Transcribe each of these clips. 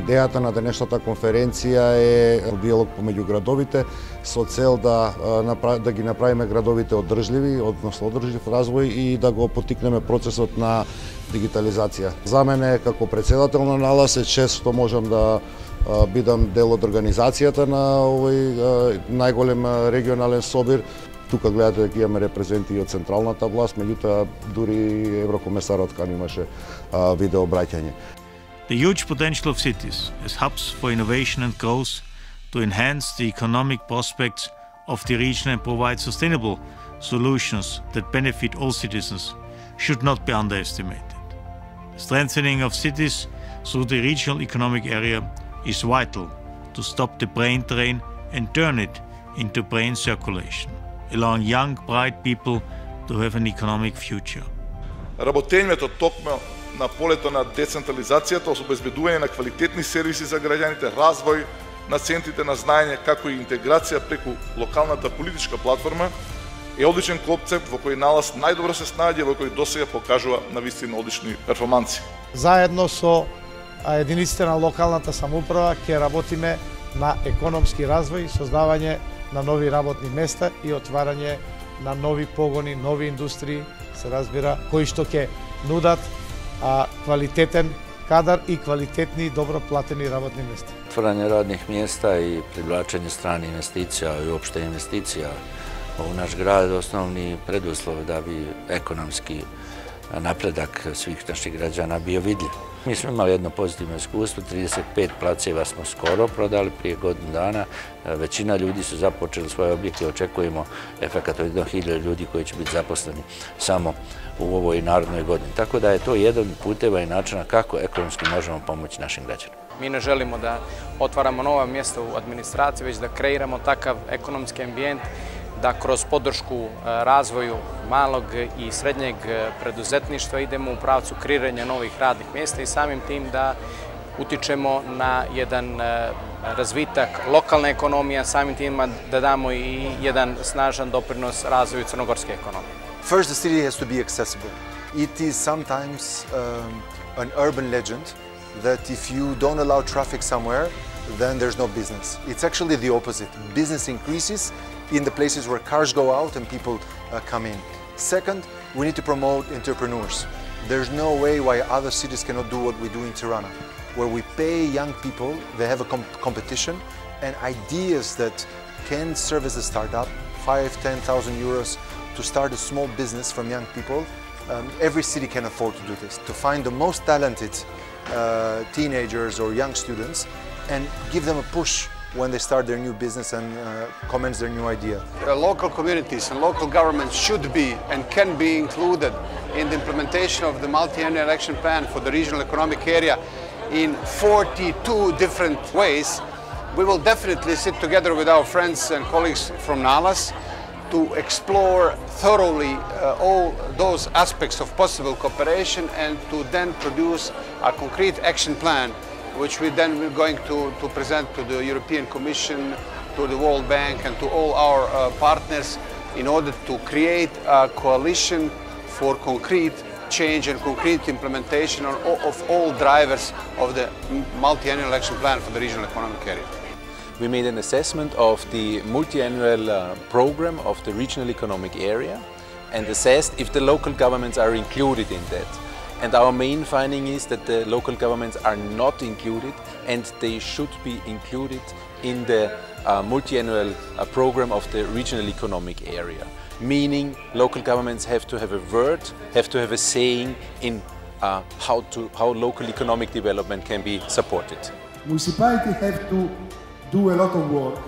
Идејата на денешната конференција е диалог помеѓу градовите со цел да ги направиме градовите одржливи, односно одржлив развој и да го поттикнеме процесот на дигитализација. За мене како председател на НАЛАС е чест што можам да бидам дел од организацијата на овој најголем регионален собир. Тука гледате дека имаме репрезенти и од централната власт, меѓутоа дури еврокомесарот кан имаше видеообраќање. The huge potential of cities as hubs for innovation and growth to enhance the economic prospects of the region and provide sustainable solutions that benefit all citizens should not be underestimated. The strengthening of cities through the regional economic area is vital to stop the brain drain and turn it into brain circulation, allowing young, bright people to have an economic future. Работењето токму на полето на децентрализацијата, обезбедување на квалитетни сервиси за граѓаните, развој на центрите на знаење, како и интеграција преку локалната политичка платформа е одличен концепт во кој НАЛАС најдобро се снаѓа, во кој досега покажува навистина одлични перформанси. Заедно со единиците на локалната самоуправа ќе работиме на економски развој, создавање на нови работни места и отварање на нови погони, нови индустрии, се разбира, кои што ќе нудат квалитетен кадар и квалитетни и добро платени работни места. Otvaranje radnih mjesta i privlačenje stranih investicija i uopšte investicija u naš grad osnovni preduslov da bi ekonomski napredak svih naših građana bio vidljiv. Mi smo imali jedno pozitivno iskustvo, 35 placeva smo skoro prodali prije godinu dana. Većina ljudi su započeli svoje objekte, očekujemo efekat od 1000 ljudi koji će biti zaposleni samo u ovoj narodnoj godini. Tako da je to jedan puteva i načina kako ekonomski možemo pomoći našim građanima. Mi ne želimo da otvaramo nova mjesta u administraciji, već da kreiramo takav ekonomski ambijent da kroz podršku razvoju malog i srednjeg preduzetništva idemo u pravcu kreiranja novih radnih mjesta i samim tim da utičemo na jedan razvitak lokalne ekonomije, samim tim da damo i jedan snažan doprinos razvoju crnogorske ekonomije. First, the city has to be accessible. It is sometimes an urban legend that if you don't allow traffic somewhere, then there's no business. It's actually the opposite. Business increases in the places where cars go out and people come in. Second, we need to promote entrepreneurs. There's no way why other cities cannot do what we do in Tirana, where we pay young people, they have a competition, and ideas that can serve as a startup, 5,000–10,000 euros to start a small business from young people. Every city can afford to do this, to find the most talented teenagers or young students and give them a push when they start their new business and commence their new idea. Local communities and local governments should be and can be included in the implementation of the multi-annual action plan for the regional economic area in 42 different ways. We will definitely sit together with our friends and colleagues from NALAS to explore thoroughly all those aspects of possible cooperation and to then produce a concrete action plan which we then are going to present to the European Commission, to the World Bank and to all our partners in order to create a coalition for concrete change and concrete implementation of all drivers of the multi-annual action plan for the regional economic area. We made an assessment of the multi-annual program of the regional economic area and assessed if the local governments are included in that. And our main finding is that the local governments are not included and they should be included in the multi-annual program of the regional economic area. Meaning local governments have to have a word, have to have a saying in how local economic development can be supported. Municipalities have to do a lot of work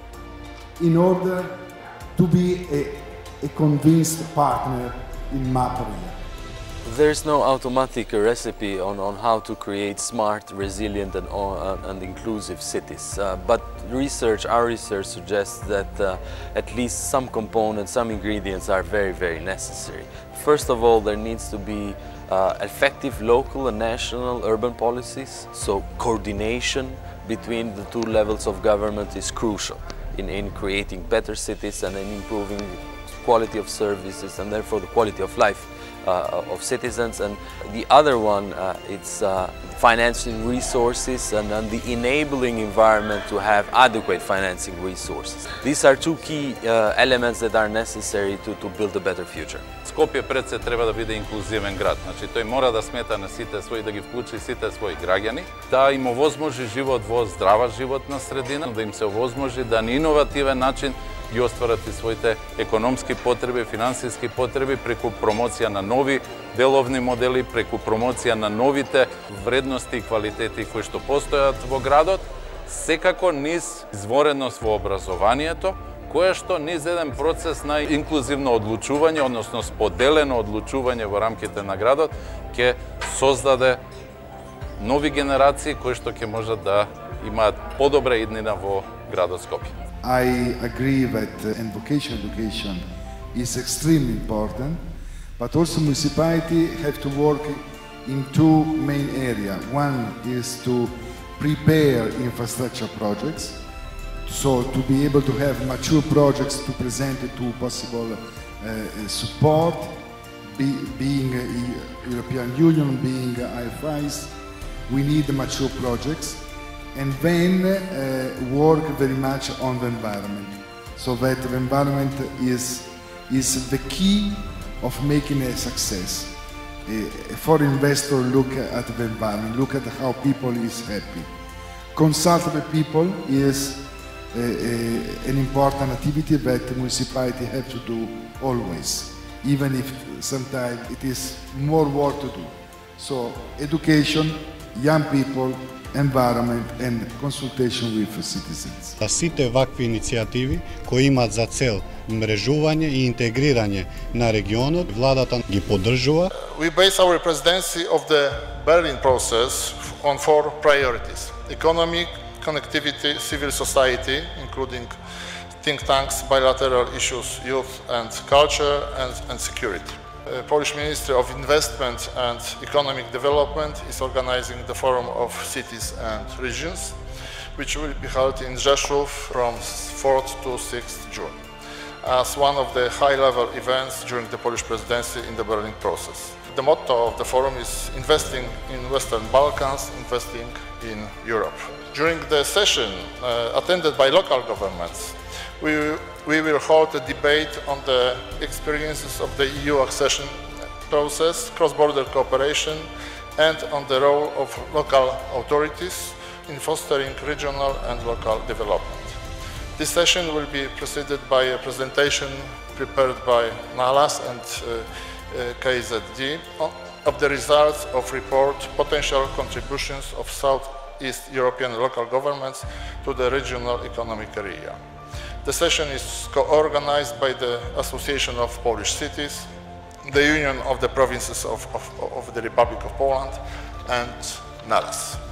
in order to be a convinced partner in MAP area. There's no automatic recipe on how to create smart, resilient and inclusive cities. But our research suggests that at least some components, some ingredients are very, very necessary. First of all, there needs to be effective local and national urban policies. So coordination between the two levels of government is crucial in creating better cities and in improving quality of services and therefore the quality of life of citizens, and the other one it's financing resources and the enabling environment to have adequate financing resources. These are two key elements that are necessary to build a better future. Skopje пред се треба да биде инклузивен град. Значи тој мора да смета на сите своји, да ги вклучи сите своји граѓани, да им овозможи живот во здрава животна средина, да им се овозможи да на иновативен начин ги остварат и своите економски потреби, финансиски потреби преку промоција на нови деловни модели, преку промоција на новите вредности и квалитети кои што постојат во градот, секако низ извореност во образованието, кое што низ еден процес на инклузивно одлучување, односно споделено одлучување во рамките на градот, ќе создаде нови генерации кои што ќе можат да имаат подобра иднина во градот Скопје. I agree that vocational education is extremely important, but also municipality have to work in two main areas. One is to prepare infrastructure projects, so to be able to have mature projects to present to possible support, being European Union, being IFIs, we need mature projects. And then work very much on the environment, so that the environment is the key of making a success. A foreign investor look at the environment, look at how people is happy. Consult the people is an important activity that the municipality have to do always, even if sometimes it is more work to do. So education, young people, environment and consultation with citizens. Сите вакви иницијативи кои имаат за цел мрежување и интегрирање на регионот, владата ги поддржува. We base our presidency of the Berlin process on 4 priorities: economic, connectivity, civil society, including think tanks, bilateral issues, youth and culture, and security. The Polish Ministry of Investment and Economic Development is organizing the Forum of Cities and Regions, which will be held in Rzeszów from 4th to 6th June, as one of the high-level events during the Polish presidency in the Berlin process. The motto of the forum is investing in Western Balkans, investing in Europe. During the session attended by local governments, we will hold a debate on the experiences of the EU accession process, cross-border cooperation, and on the role of local authorities in fostering regional and local development. This session will be preceded by a presentation prepared by NALAS and KZD of the results of report Potential Contributions of Southeast European Local Governments to the Regional Economic Area. The session is co-organized by the Association of Polish Cities, the Union of the Provinces of the Republic of Poland, and NALAS.